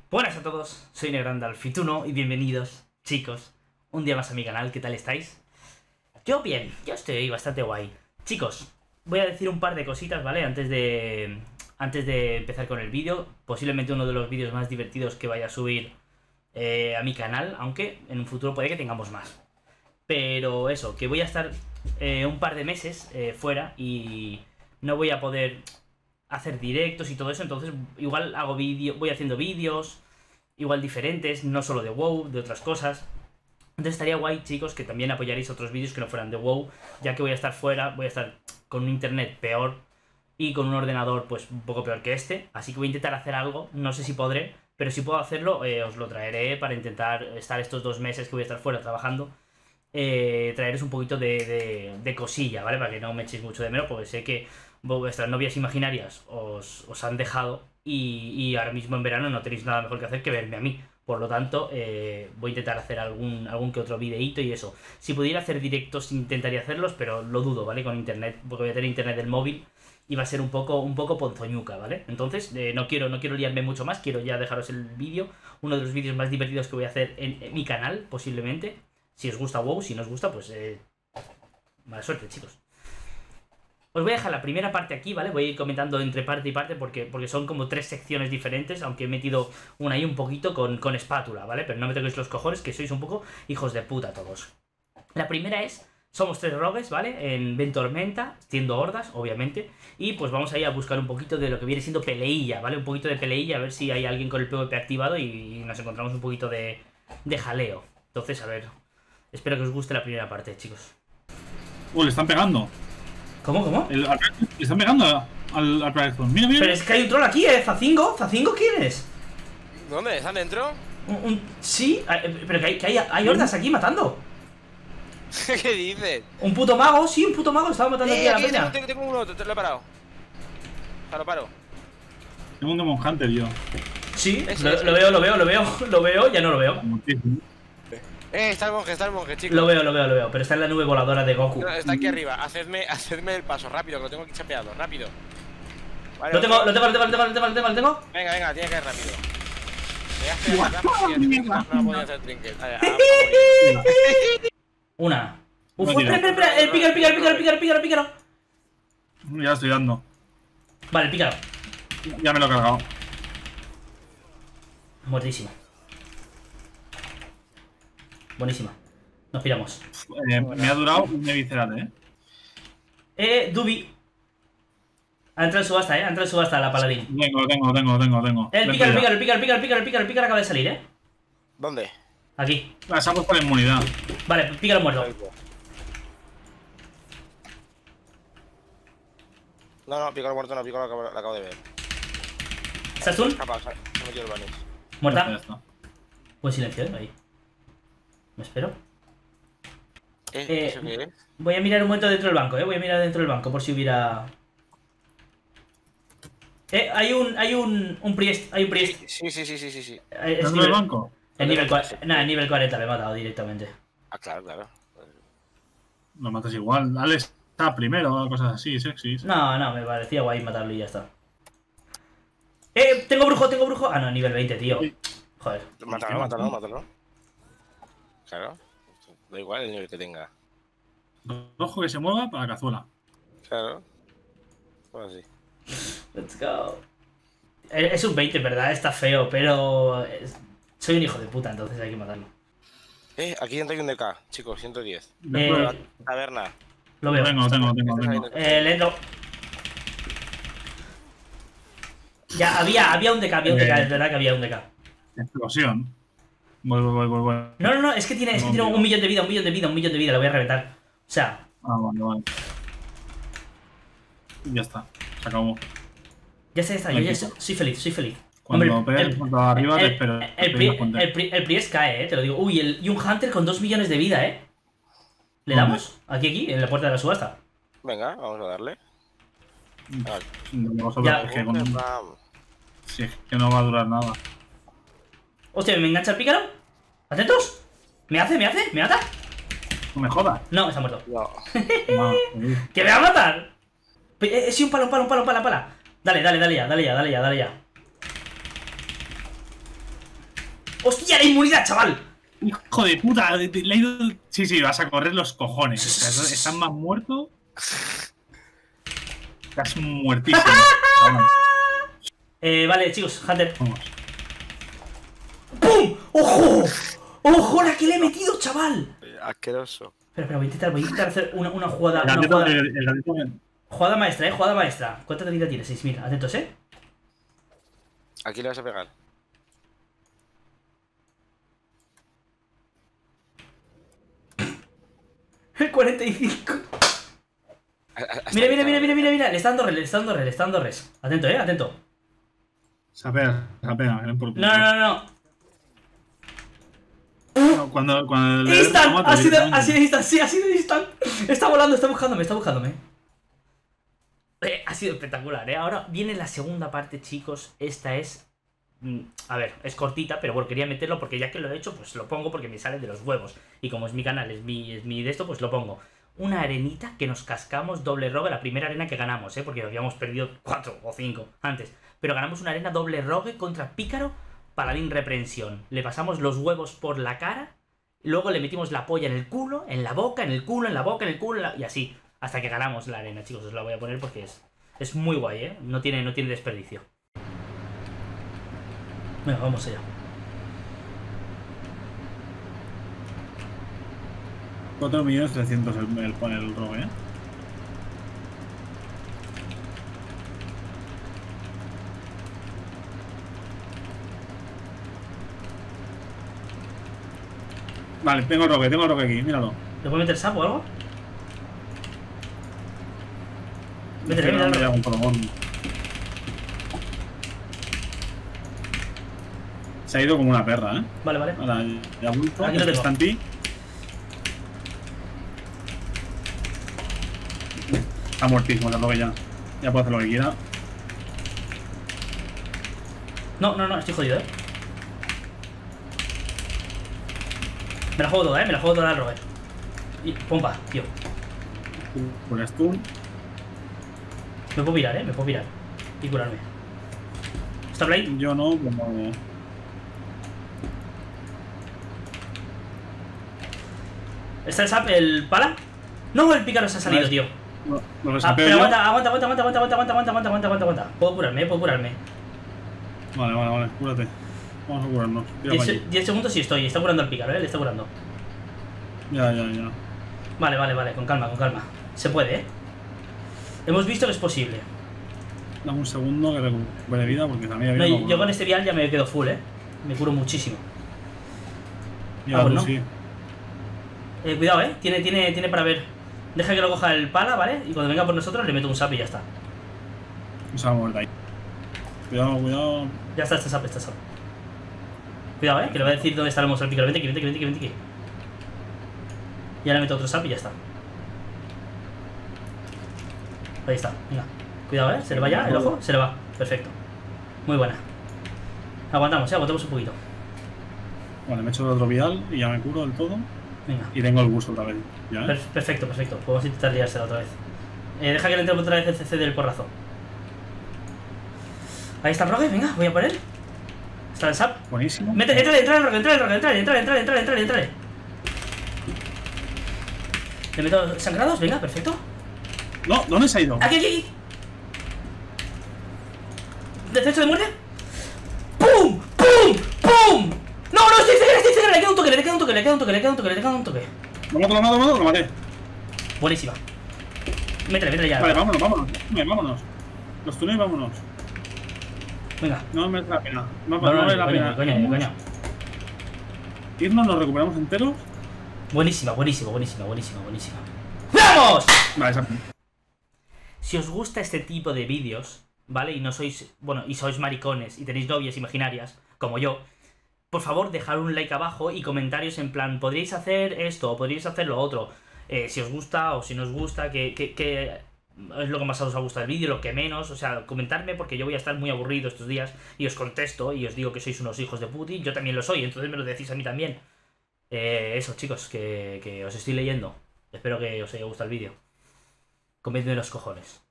Buenas a todos, soy Negrandalfituno y bienvenidos, chicos, un día más a mi canal. ¿Qué tal estáis? Yo bien, yo estoy bastante guay. Chicos, voy a decir un par de cositas, ¿vale? Antes de empezar con el vídeo. Posiblemente uno de los vídeos más divertidos que vaya a subir a mi canal, aunque en un futuro puede que tengamos más. Pero eso, que voy a estar un par de meses fuera y no voy a poder hacer directos y todo eso, entonces igual voy haciendo vídeos, igual diferentes, no solo de WoW, de otras cosas. Entonces estaría guay, chicos, que también apoyaréis otros vídeos que no fueran de WoW, ya que voy a estar fuera, voy a estar con un internet peor y con un ordenador pues un poco peor que este, así que voy a intentar hacer algo, no sé si podré, pero si puedo hacerlo, os lo traeré para intentar estar estos 2 meses que voy a estar fuera trabajando. Traeros un poquito de cosilla, ¿vale? Para que no me echéis mucho de menos, porque sé que vuestras novias imaginarias os han dejado y ahora mismo en verano no tenéis nada mejor que hacer que verme a mí. Por lo tanto, voy a intentar hacer algún que otro videíto y eso. Si pudiera hacer directos, intentaría hacerlos, pero lo dudo, ¿vale? Con internet, porque voy a tener internet del móvil y va a ser un poco ponzoñuca, ¿vale? Entonces, no quiero liarme mucho más, quiero ya dejaros el vídeo, uno de los vídeos más divertidos que voy a hacer en mi canal, posiblemente. Si os gusta WoW, si no os gusta, pues mala suerte, chicos. Os voy a dejar la primera parte aquí, ¿vale? Voy a ir comentando entre parte y parte porque son como 3 secciones diferentes, aunque he metido una ahí un poquito con espátula, ¿vale? Pero no me toquéis los cojones, que sois un poco hijos de puta todos. La primera es, somos 3 rogues, ¿vale? En Ventormenta, siendo hordas, obviamente. Y pues vamos a ir a buscar un poquito de lo que viene siendo peleilla, ¿vale? Un poquito de peleilla, a ver si hay alguien con el PvP activado y nos encontramos un poquito de jaleo. Entonces, a ver, espero que os guste la primera parte, chicos. Le están pegando. ¿Cómo? Le están pegando al proyecto. Mira. Pero es que hay un troll aquí, ¿Zacingo? ¿Zacingo quién es? ¿Dónde? ¿Están dentro? Sí, pero que hay hordas aquí matando. ¿Qué dices? Un puto mago, sí, un puto mago estaba matando aquí a la peña. Tengo uno, te lo he parado. Paro. Tengo un Demon Hunter yo. Sí, lo veo, ya no lo veo. Está el monje, chicos. Lo veo, pero está en la nube voladora de Goku. No, está aquí arriba, hacedme el paso, rápido, que lo tengo aquí chapeado, rápido. Vale, Lo tengo. Venga, tiene que ir rápido. No podía hacer trinket. Una. Espera, el pícaro. Ya lo estoy dando. Vale, el pícaro. Ya me lo he cargado. Muertísimo. Buenísima. Nos piramos. Me ha durado un visceral, Dubi. Ha entrado en subasta, Ha entrado en subasta la paladín. Tengo. El pícaro acaba de salir, ¿Dónde? Aquí. Se ha puesto la inmunidad. Vale, pícaro muerto. No, pícaro muerto, no, pícaro lo acabo de ver. ¿Estás tú? Capaz, se ha metido el banis. Muerta. Ya está. Buen silencio, ahí. Me espero. ¿Eso qué es? Voy a mirar un momento dentro del banco, Voy a mirar dentro del banco por si hubiera... hay un priest. Sí. ¿Dentro del banco? En nivel 40 le he matado directamente. Ah, claro. Lo matas igual. Dale, está primero, cosas así, sexy. No, me parecía guay matarlo y ya está. Tengo brujo. Ah, no, nivel 20, tío. Joder. Mátalo. Claro. Da igual el nivel que tenga. Ojo que se mueva para la cazuela. Claro. Pues así. Let's go. Es un 20, ¿verdad? Está feo, pero... soy un hijo de puta, entonces hay que matarlo. Aquí dentro hay un DK, chicos, 110. Taberna. Lo veo. Tengo. Le entro. Ya, había un DK, es verdad que había un DK. Explosión. Voy. No, es que tiene un millón de vida, lo voy a reventar. O sea... Vale. Ya está, se acabó. Ya está, yo ya soy feliz. Cuando Hombre, pegues por arriba te espero. el Priest cae, te lo digo. Uy, y un Hunter con 2 millones de vida, ¿Le damos? Aquí, en la puerta de la subasta. Venga, vamos a darle. Sí, es que no va a durar nada. Hostia, ¿me engancha el pícaro? ¿Atentos? ¿Me mata? No me jodas. No, está muerto. No. ¡Que me va a matar! Sí, un pala. Dale ya. ¡Hostia, la inmunidad, chaval! Hijo de puta, le he ido... Sí, vas a correr los cojones. O sea, estás más muerto. Estás muertísimo. Vamos. Vale, chicos, Hunter. Vamos. ¡Pum! ¡Ojo! ¡Ojo la que le he metido, chaval! Asqueroso. Espera, voy a intentar hacer una jugada. El Una gatito, jugada, el gatito... jugada maestra, jugada maestra. ¿Cuánta vida tiene? 6000. Atentos, Aquí le vas a pegar. El 45. Mira. Le está dando res. Atento, atento. Se apega, ven por culo. No. No, cuando le des la Instant, moto, ha sido directamente. instant, sí, ha sido instant. Está volando, está buscándome. Ha sido espectacular, Ahora viene la segunda parte, chicos. Esta es... A ver, es cortita, pero bueno, quería meterlo porque ya que lo he hecho, pues lo pongo porque me sale de los huevos. Y como es mi canal, es mi de esto, pues lo pongo. Una arenita que nos cascamos doble rogue, la primera arena que ganamos, porque habíamos perdido 4 o 5 antes. Pero ganamos una arena doble rogue contra Pícaro, Paladín Reprensión. Le pasamos los huevos por la cara, luego le metimos la polla en el culo, en la boca, en el culo, en la boca, en el culo, y así. Hasta que ganamos la arena, chicos. Os la voy a poner porque es muy guay, No tiene desperdicio. Venga, vamos allá. 4.300.000 el rogue, Vale, tengo el rogue aquí, míralo. ¿Le puedo meter sapo o algo? Métele, No me métele. llamo un colomón. Se ha ido como una perra, Vale. Ahora, ya vuelto. Aquí lo tengo. Está en ti. Está muertísimo el rogue ya. Ya puedo hacer lo que quiera. No, estoy jodido, Me la juego toda, al rogue. Y pompa, tío. Con stun. Me puedo virar, me puedo virar. Y curarme. ¿Está Blade? Yo no, como. ¿Está el sap, el pala? No, el pícaro se ha salido, Vale. tío. No lo Ah, sapeo pero yo. aguanta. Puedo curarme. Vale, cúrate. Vamos a curarnos. Tira para allí. 10 segundos y estoy. Está curando al pícaro, le está curando. Ya. Vale, con calma. Se puede, Hemos visto que es posible. Dame un segundo que recupere vida porque también No, había. yo con este vial ya me quedo full, Me curo muchísimo. Ya, bueno. sí. Cuidado, Tiene para ver. Deja que lo coja el pala, ¿vale? Y cuando venga por nosotros le meto un sap y ya está. No se va a mover de ahí. Cuidado. Ya está, este sap. Cuidado, que le voy a decir dónde está el monstruo al pícaro. Vente aquí. Y ahora meto otro sap y ya está. Ahí está, venga. Cuidado, se le va ya el ojo, se le va. Perfecto. Muy buena. Aguantamos un poquito. Vale, me he hecho otro vial y ya me curo del todo. Venga. Y tengo el bus otra vez. ¿Ya? Perfecto. Podemos intentar liársela otra vez. Deja que le entre otra vez el CC del porrazo. Ahí está el rogue, venga, voy a por él. Está el sap. Buenísimo. Entra el rogue, entrale. Le meto sangrados, venga, perfecto. No, ¿dónde se ha ido? Aquí. Defensa de muerte. ¡Pum! No, estoy cerca, le queda un toque. Lo maté. Buenísima. Métele ya. Vale, vámonos. Los túneles, vámonos. Venga. No merece la pena. No No, vale la pena. coño. Irnos, nos recuperamos enteros. Buenísima. ¡Vamos! Vale, esa. Si os gusta este tipo de vídeos, ¿vale? Y no sois, y sois maricones y tenéis novias imaginarias, como yo, por favor, dejad un like abajo y comentarios en plan, podríais hacer esto o podríais hacer lo otro. Si os gusta o si no os gusta, que es lo que más os ha gustado del vídeo, lo que menos. O sea, comentadme porque yo voy a estar muy aburrido estos días y os contesto y os digo que sois unos hijos de puti. Yo también lo soy, entonces me lo decís a mí también. Eso, chicos, que os estoy leyendo. Espero que os haya gustado el vídeo. Comedme los cojones.